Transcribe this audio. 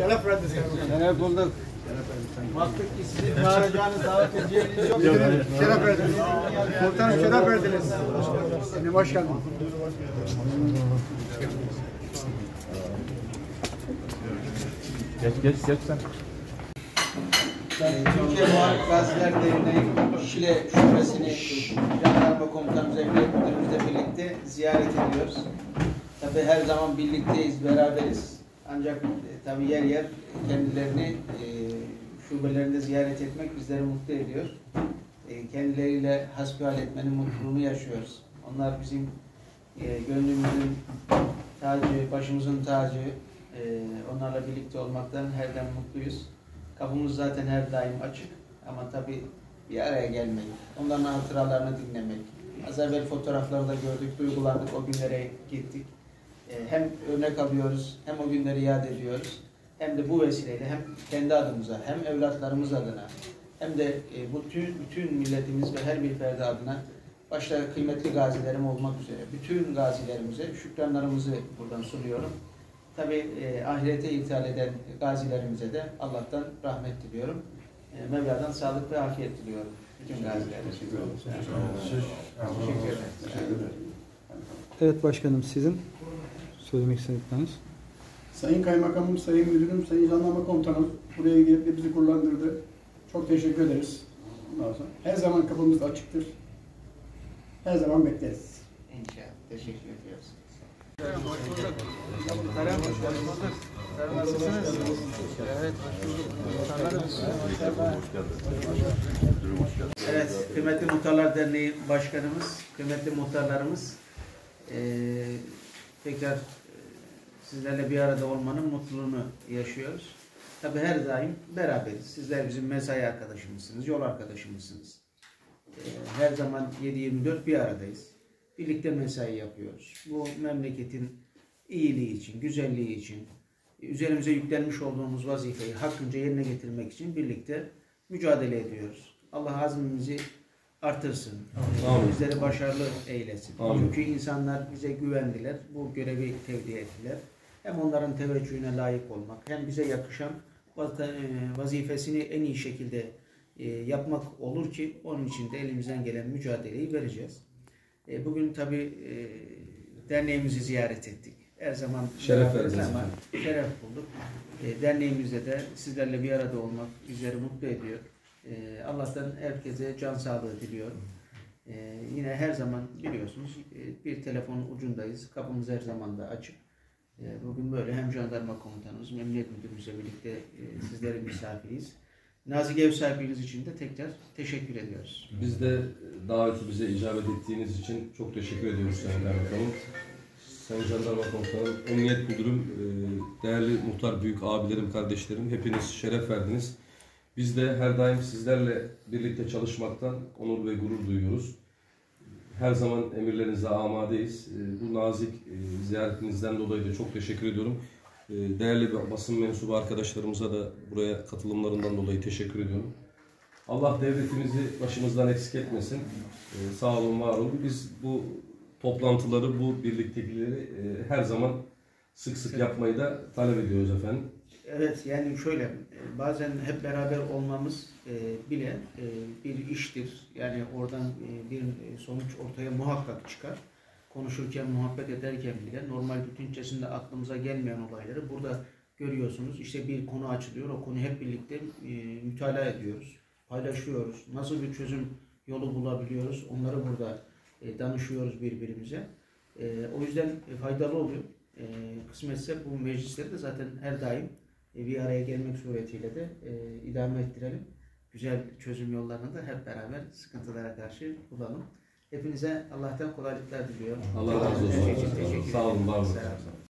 Şeref verdiniz. Şeref bulduk. Baktık ki sizi çağıracağınız davet edeceğiniz yok. Şeref verdiniz. Komutanım şeref verdiniz. Şimdi hoş geldin. Geç sen. Türkiye Muharip Gaziler Derneği Şile Şubesi'ni Jandarma Komutanımız, Emniyet Müdürümüzle birlikte ziyaret ediyoruz. Tabii her zaman birlikteyiz, beraberiz. Ancak tabii yer yer kendilerini şubelerinde ziyaret etmek bizleri mutlu ediyor. Kendileriyle hasbihal etmenin mutluluğunu yaşıyoruz. Onlar bizim gönlümüzün tacı, başımızın tacı. Onlarla birlikte olmaktan her daim mutluyuz. Kapımız zaten her daim açık. Ama tabii bir araya gelmek, onların hatıralarını dinlemek. Az evvel fotoğraflarında gördük, duygulandık, o günlere gittik. Hem örnek alıyoruz, hem o günleri yad ediyoruz. Hem de bu vesileyle hem kendi adımıza, hem evlatlarımız adına, hem de bütün milletimiz ve her bir ferdi adına, başta kıymetli gazilerim olmak üzere bütün gazilerimize şükranlarımızı buradan sunuyorum. Tabii ahirete ithal eden gazilerimize de Allah'tan rahmet diliyorum. Mevla'dan sağlık ve afiyet diliyorum. Bütün gazilere teşekkür ederim. Evet başkanım, sizin söylemek istedikleriniz. Sayın Kaymakamım, Sayın Müdürüm, Sayın Jandarma Komutanım buraya gelip de bizi gururlandırdı. Çok teşekkür ederiz. Her zaman kapımız açıktır. Her zaman bekleriz. İnşallah. Teşekkür ediyoruz. Hoş bulduk. Muhterem, hoş bulduk. Nasılsınız? Evet, Evet, kıymetli Muhtarlar Derneği Başkanımız, kıymetli muhtarlarımız, tekrar sizlerle bir arada olmanın mutluluğunu yaşıyoruz. Tabii her daim beraberiz. Sizler bizim mesai arkadaşımızsınız, yol arkadaşımızsınız. Her zaman 7/24 bir aradayız. Birlikte mesai yapıyoruz. Bu memleketin iyiliği için, güzelliği için, üzerimize yüklenmiş olduğumuz vazifeyi hakkınca yerine getirmek için birlikte mücadele ediyoruz. Allah azmimizi artırsın. Bizleri başarılı eylesin. Amin. Çünkü insanlar bize güvendiler. Bu görevi tevdi ettiler. Hem onların teveccühüne layık olmak, hem bize yakışan vazifesini en iyi şekilde yapmak olur ki onun için de elimizden gelen mücadeleyi vereceğiz. Bugün tabii derneğimizi ziyaret ettik. Her zaman Şeref verdiniz. Şeref bulduk. Derneğimizde de sizlerle bir arada olmak bizleri mutlu ediyor. Allah'tan herkese can sağlığı diliyorum. Yine her zaman biliyorsunuz bir telefonun ucundayız. Kapımız her zaman da açık. Bugün böyle hem jandarma komutanımız, emniyet müdürümüzle birlikte sizlerin misafiriyiz. Nazik ev sahibiniz için de tekrar teşekkür ediyoruz. Biz de daveti bize icabet ettiğiniz için çok teşekkür ediyoruz Sayın Kaymakamım. Sayın Jandarma Komutanım, Emniyet Müdürüm, değerli muhtar büyük abilerim, kardeşlerim, hepiniz şeref verdiniz. Biz de her daim sizlerle birlikte çalışmaktan onur ve gurur duyuyoruz. Her zaman emirlerinize amadeyiz. Bu nazik ziyaretinizden dolayı da çok teşekkür ediyorum. Değerli basın mensubu arkadaşlarımıza da buraya katılımlarından dolayı teşekkür ediyorum. Allah devletimizi başımızdan eksik etmesin. Sağ olun, var olun. Biz bu toplantıları, bu birliktelikleri her zaman sık sık yapmayı da talep ediyoruz efendim. Evet, yani şöyle, bazen hep beraber olmamız bile bir iştir. Yani oradan bir sonuç ortaya muhakkak çıkar. Konuşurken, muhabbet ederken bile normal bütün içerisinde aklımıza gelmeyen olayları burada görüyorsunuz. İşte bir konu açılıyor, o konuyu hep birlikte mütalaa ediyoruz, paylaşıyoruz. Nasıl bir çözüm yolu bulabiliyoruz, onları burada danışıyoruz birbirimize. O yüzden faydalı oluyor. Kısmetse bu meclisleri de zaten her daim bir araya gelmek suretiyle de idame ettirelim. Güzel çözüm yollarını da hep beraber sıkıntılara karşı bulalım. Hepinize Allah'tan kolaylıklar diliyorum. Allah razı olsun. Teşekkür Sağ olun, var olun. ederim.